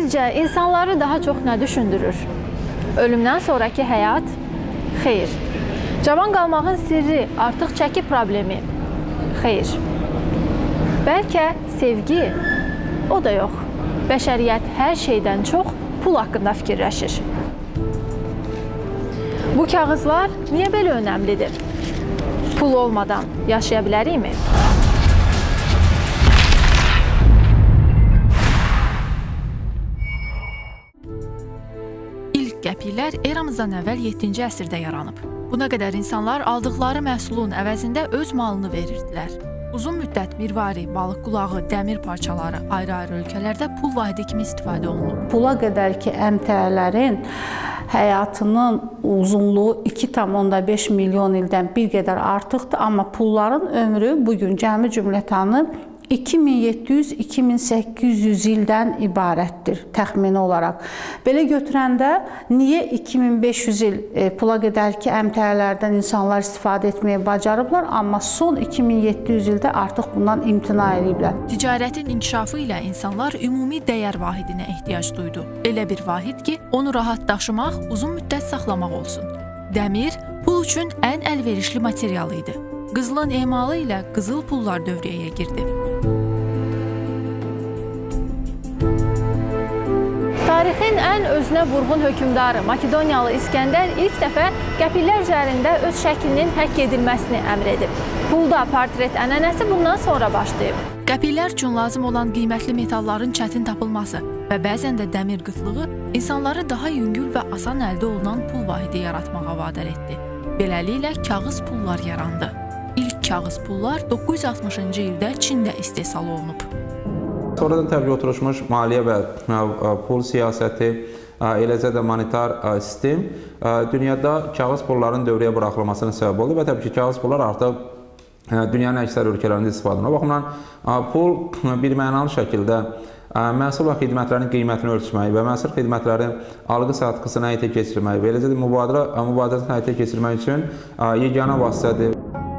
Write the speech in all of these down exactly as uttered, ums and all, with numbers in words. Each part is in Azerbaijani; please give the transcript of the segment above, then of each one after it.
Sizcə, insanları daha çox nə düşündürür? Ölümdən sonraki həyat? Xeyr. Cavan qalmağın sirri artıq çəki problemi? Xeyr. Bəlkə sevgi? O da yox. Bəşəriyyət hər şeydən çox pul haqqında fikirləşir. Bu kağızlar niyə belə önəmlidir? Pul olmadan yaşaya bilərikmi? İlk qəpiklər eramızdan əvvəl yeddinci əsrdə yaranıb. Buna qədər insanlar aldıqları məhsulun əvəzində öz malını verirdilər. Uzun müddət mirvari, balıq qulağı, dəmir parçaları ayrı-ayrı ölkələrdə pul vahidi kimi istifadə olunub. Pula qədər ki, əmtələrin həyatının uzunluğu iki tam onda beş milyon ildən bir qədər artıqdır, amma pulların ömrü bugün cəmi cümlətanı iki min yeddi yüz - iki min səkkiz yüz ildən ibarətdir təxmini olaraq. Belə götürəndə niyə iki min beş yüz il e, pula qədər ki, əmtələrdən insanlar istifadə etməyə bacarıblar, amma son iki min yeddi yüz ildə artıq bundan imtina ediblər. Ticarətin inkişafı ilə insanlar ümumi dəyər vahidinə ehtiyac duydu. Elə bir vahid ki, onu rahat daşımaq, uzun müddət saxlamaq olsun. Dəmir pul üçün ən əlverişli material idi. Qızılın emalı ilə qızıl pullar dövriyyəyə girdi. Tarixin ən özünə vurğun hökmdarı Makedoniyalı İskəndər ilk dəfə qəpiklər üzərində öz şəklinin həkk edilməsini əmr edib. Pulda portret ənənəsi bundan sonra başlayıb. Qəpiklər üçün lazım olan qiymətli metalların çətin tapılması və bəzən də dəmir qıtlığı insanları daha yüngül və asan əldə olunan pul vahidi yaratmağa vadar etdi. Beləliklə kağız pullar yarandı. İlk kağız pullar doqquz yüz altmışıncı ildə Çində istehsal olunub. Sonradan təbii oturuşmuş maliyyə və pul siyasəti, eləcə də monetar sistem dünyada kağız pulların dövrəyə buraxılmasına səbəb oldu və təbii ki, kağız pullar artıq dünyanın əksər ölkələrində istifadə olunur. O baxımdan pul bir mənalı şəkildə məhsul və xidmətlərin qiymətini ölçmək və məhsul xidmətlərin alqı-satqısını həyata keçirmək və eləcə də mübadiləsini həyata keçirmək üçün yeganə vasitədir.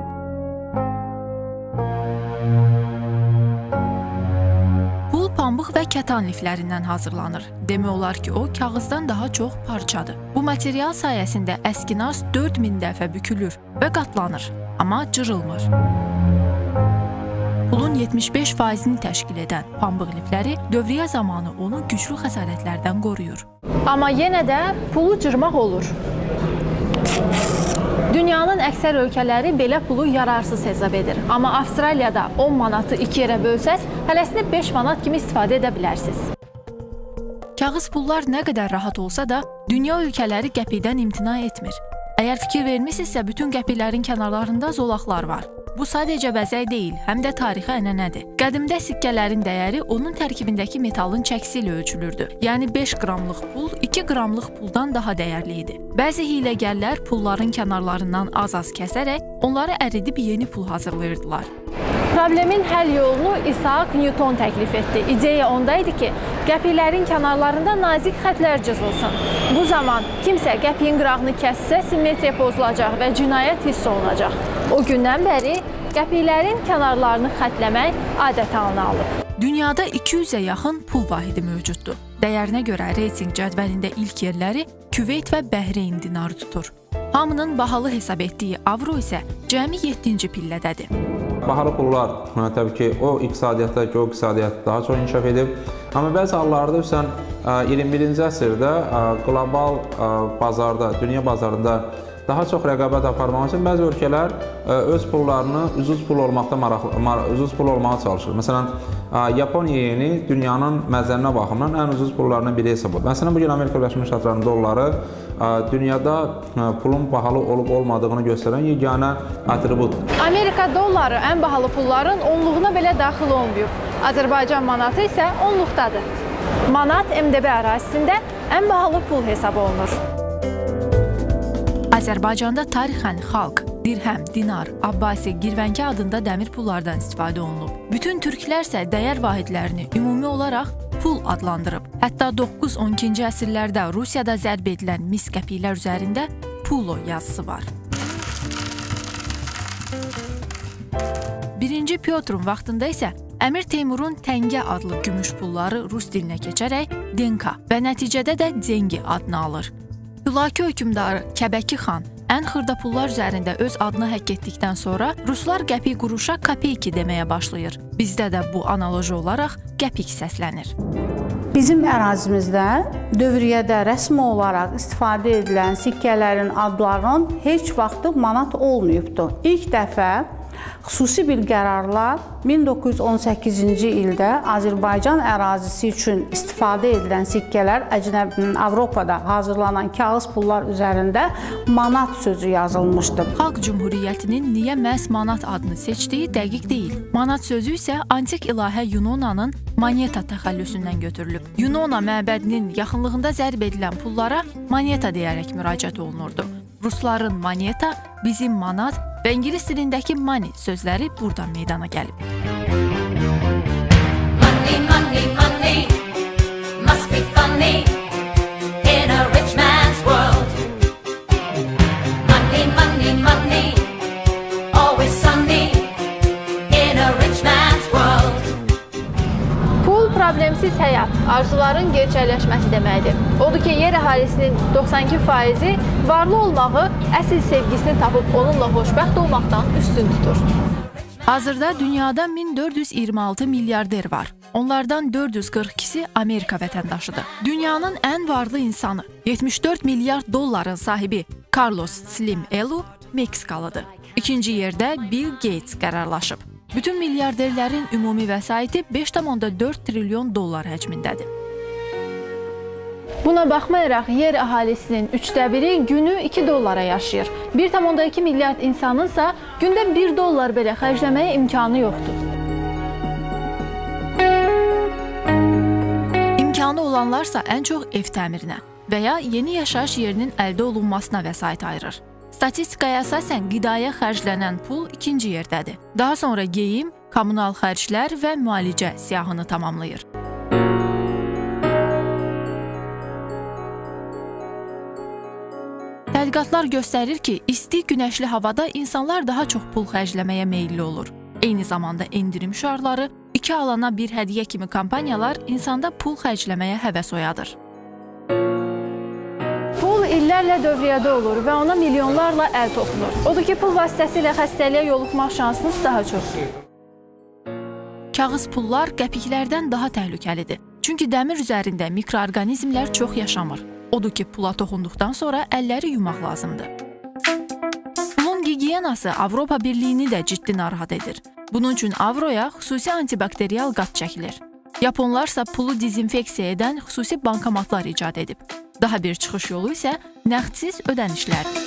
Pambıq və kətan liflərindən hazırlanır. Demək olar ki, o kağızdan daha çox parçadır. Bu material sayəsində əskinas dörd min dəfə bükülür və qatlanır, amma cırılmır. Pulun yetmiş beş faizini təşkil edən pambıq lifləri dövriyyə zamanı onu güclü xəsarətlərdən qoruyur. Amma yenə də pulu cırmaq olur. Dünyanın əksər ölkələri belə pulu yararsız hesab edir. Amma Avstraliyada on manatı iki yerə bölsəz, hələsini beş manat kimi istifadə edə bilərsiniz. Kağız pullar nə qədər rahat olsa da, dünya ölkələri qəpikdən imtina etmir. Əgər fikir vermisinizsə, bütün qəpiklərin kənarlarında zolaqlar var. Bu sadəcə bəzək deyil, həm də tarixi ənənədir. Qədimdə sikkələrin dəyəri onun tərkibindəki metalın çəkisi ilə ölçülürdü. Yəni beş qramlıq pul iki qramlıq puldan daha dəyərli idi. Bəzi hiyləgərlər pulların kənarlarından az-az kəsərək onları əridib yeni pul hazırlayırdılar. Problemin həll yolunu İsaac Newton təklif etdi. İdeya onda idi ki, qəpiklərin kənarlarında nazik xətlər cızılsın. Bu zaman kimsə qəpiyin qırağını kəssə, simmetriya pozulacaq və cinayət hiss olunacaq. O gündən bəri qəpiklərin kənarlarını xətləmək adət halına alıb. Dünyada iki yüzə yaxın pul vahidi mövcuddur. Dəyərinə görə reyting cədvəlində ilk yerləri Küveyt və Bəhreyn dinarı tutur. Hamının bahalı hesab etdiyi avro isə cəmi yeddinci pillədədir. Bahalı pullar, təbii ki, o iqtisadiyyatda ki, o iqtisadiyyat daha çox inkişaf edib. Amma bəzi hallarda üstən iyirmi birinci əsrdə qlobal bazarda, dünya bazarında daha çox rəqabət aparmaq üçün bəzi ölkələr öz pullarını ucuz pul olmaqda maraqlı, ucuz pul olmağa çalışır. Məsələn, Yaponiya yeni dünyanın məzəninə baxımdan ən ucuz pullarından biri hesab olunur. Məsələn, bugün Amerika Birləşmiş Ştatlarının dolları dünyada pulun bahalı olub-olmadığını göstərən yeganə atributdur. Amerika dolları ən bahalı pulların onluğuna belə daxil olmayıb. Azərbaycan manatı isə onluqdadır. Manat M D B ərazisində ən bahalı pul hesab olunur. Azərbaycanda tarixən xalq, dirhəm, dinar, abbasi, girvənki adında dəmir pullardan istifadə olunub. Bütün türklər isə dəyər vahidlərini ümumi olaraq pul adlandırıb. Hətta doqquz on ikinci əsrlərdə Rusiyada zərb edilən mis qəpiklər üzərində pulo yazısı var. Birinci Pyotrun vaxtında isə Əmir Teymurun təngə adlı gümüş pulları rus dilinə keçərək denka və nəticədə də cengi adını alır. Hülaki hökmdarı Kəbəki xan ən xırda pullar üzərində öz adını həkk etdikdən sonra ruslar qəpik quruşa kopeyki deməyə başlayır. Bizdə də bu analoji olaraq qəpik səslənir. Bizim ərazimizdə dövriyyədə rəsmi olaraq istifadə edilən sikkələrin adlarının heç vaxtı manat olmayıbdır. İlk dəfə xüsusi bir qərarla min doqquz yüz on səkkizinci ildə Azərbaycan ərazisi üçün istifadə edilən sikkələr əcnəbinin Avropada hazırlanan kağız pullar üzərində manat sözü yazılmışdı. Xalq Cümhuriyyətinin niyə məhz manat adını seçdiyi dəqiq deyil. Manat sözü isə antik ilahə Yunonanın moneta təxəllüsündən götürülüb. Yunona məbədinin yaxınlığında zərb edilən pullara moneta deyərək müraciət olunurdu. Rusların moneta, bizim manat və ingilis dilindəki money sözləri buradan meydana gəlib. Money, money, money, must be funny in a rich man's world. Money, money, money, always sunny in a rich man's world. Pul problemsiz həyat, arzuların gerçəkləşməsi deməkdir. Odur ki, yer əhalisinin doxsan iki faizi varlı olmağı, əsl sevgisini tapıb onunla xoşbəxt olmaqdan üstün tutur. Hazırda dünyada min dörd yüz iyirmi altı milyarder var. Onlardan dörd yüz qırx ikisi Amerika vətəndaşıdır. Dünyanın ən varlı insanı, yetmiş dörd milyard dolların sahibi Carlos Slim Elu Meksikalıdır. İkinci yerdə Bill Gates qərarlaşıb. Bütün milyarderlərin ümumi vəsaiti beş tam dörd trilyon dollar həcmindədir. Buna baxmayaraq, yer əhalisinin üçdə biri günü iki dollara yaşayır. bir tam iki milyard insanınsa gündə bir dollar belə xərcləməyə imkanı yoxdur. İmkanı olanlarsa ən çox ev təmirinə və ya yeni yaşayış yerinin əldə olunmasına vəsait ayırır. Statistikaya əsasən qidaya xərclənən pul ikinci yerdədir. Daha sonra geyim, kommunal xərclər və müalicə siyahını tamamlayır. Tədqiqatlar göstərir ki, isti, günəşli havada insanlar daha çox pul xərcləməyə meyilli olur. Eyni zamanda endirim şüarları, iki alana bir hədiyyə kimi kampaniyalar insanda pul xərcləməyə həvəs oyadır. Pul illərlə dövriyyədə olur və ona milyonlarla əl toxunur. Odur ki, pul vasitəsilə xəstəliyə yoluxmaq şansınız daha çoxdur. Kağız pullar qəpiklərdən daha təhlükəlidir. Çünki dəmir üzərində mikroorqanizmlər çox yaşamır. Odur ki, pula toxunduqdan sonra əlləri yumaq lazımdır. Pulun gigiyenası Avropa Birliyini də ciddi narahat edir. Bunun üçün avroya xüsusi antibakteriyal qat çəkilir. Yaponlarsa pulu dezinfeksiya edən xüsusi bankomatlar icad edib. Daha bir çıxış yolu isə nəğdsiz ödənişlərdir.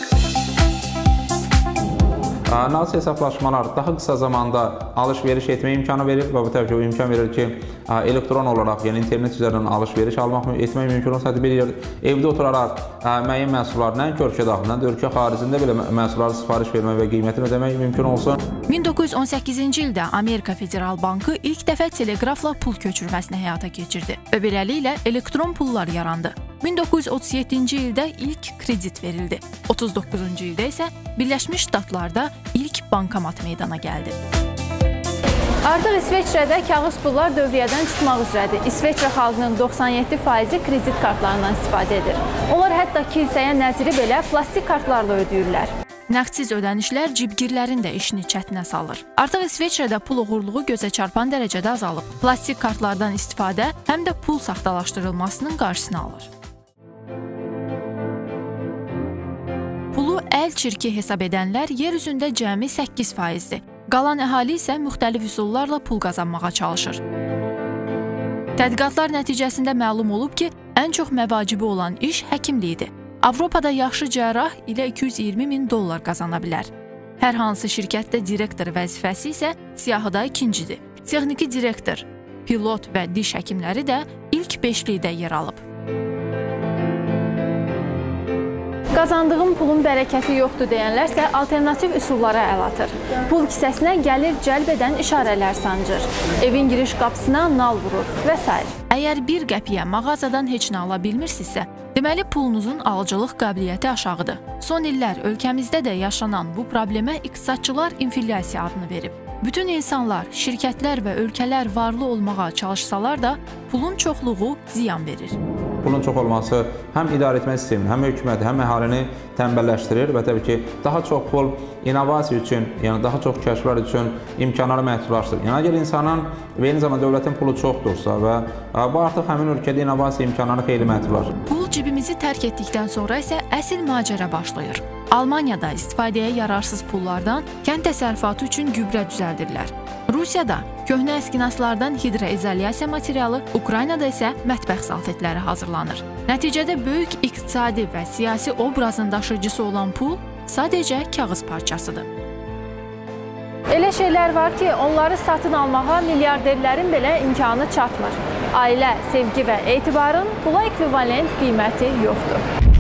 Nağdsız hesablaşmalar daha qısa zamanda alış-veriş etmə imkanı verir və bu təbii ki, o imkan verir ki, elektron olaraq, yəni internet üzərindən alış-veriş almaq etmək mümkün olsa, bir yer evdə oturaraq müəyyən məhsullar, nəinki ölkə daxilində, ölkə xaricində belə məhsulları sifariş vermək və qiymətini ödəmək mümkün olsun. min doqquz yüz on səkkizinci ildə Amerika Federal Bankı ilk dəfə teleqrafla pul köçürməsini həyata keçirdi və beləliklə elektron pullar yarandı. min doqquz yüz otuz yeddinci ildə ilk kredit verildi. otuz doqquzuncu ildə isə Birləşmiş Ştatlarda ilk bankomat meydana gəldi. Artıq İsveçrədə kağız pullar dövriyyədən çıxmaq üzrədir. İsveçrə xalqının doxsan yeddi faizi kredit kartlarından istifadə edir. Onlar hətta kilsəyə nəziri belə plastik kartlarla ödəyirlər. Nəğdsiz ödənişlər cibgirlərin də işini çətinə salır. Artıq İsveçrədə pul oğurluğu gözə çarpan dərəcədə azalıb. Plastik kartlardan istifadə həm də pul saxtalaşdırılmasının qarşısını alır. Pulu əl çirki hesab edənlər yer üzündə cəmi səkkiz faizdir. Qalan əhali isə müxtəlif üsullarla pul qazanmağa çalışır. Tədqiqatlar nəticəsində məlum olub ki, ən çox məvacibi olan iş həkimlikdir. Avropada yaxşı cərrah ilə iki yüz iyirmi min dollar qazana bilər. Hər hansı şirkətdə direktor vəzifəsi isə siyahıda ikincidir. Texniki direktor, pilot və diş həkimləri də ilk beşlikdə yer alıb. Qazandığım pulun bərəkəti yoxdur deyənlərsə alternativ üsullara əl atır. Pul kisəsinə gəlir cəlb edən işarələr sancır. Evin giriş qapısına nal vurur və s. Əgər bir qəpiyə mağazadan heç nə ala bilmirsinizsə, deməli pulunuzun alıcılıq qabiliyyəti aşağıdır. Son illər ölkəmizdə də yaşanan bu problemə iqtisadçılar inflyasiya adını verib. Bütün insanlar, şirkətlər və ölkələr varlı olmağa çalışsalar da, pulun çoxluğu ziyan verir. Pulun çox olması həm idarə etmə sistemini, həm hökuməti, həm əhalini tənbəlləşdirir və təbii ki, daha çox pul innovasiya üçün, yəni daha çox kəşflər üçün imkanları məhdudlaşdırır. Yəni əgər insanın və eyni zamanda dövlətin pulu çoxdursa və bu artıq həmin ölkədə innovasiya imkanları xeyli məhdudlaşır. Pul cibimizi tərk etdikdən sonra isə əsl macəra başlayır. Almaniyada istifadəyə yararsız pullardan kənd təsərrüfatı üçün gübrə düzəldirlər. Rusiyada köhnə əskinaslardan hidroizolyasiya materialı, Ukraynada isə mətbəx salfetləri hazırlanır. Nəticədə böyük iqtisadi və siyasi obrazın daşıyıcısı olan pul sadəcə kağız parçasıdır. Elə şeylər var ki, onları satın almağa milyarderlərin belə imkanı çatmır. Ailə, sevgi və etibarın pula ekvivalent qiyməti yoxdur.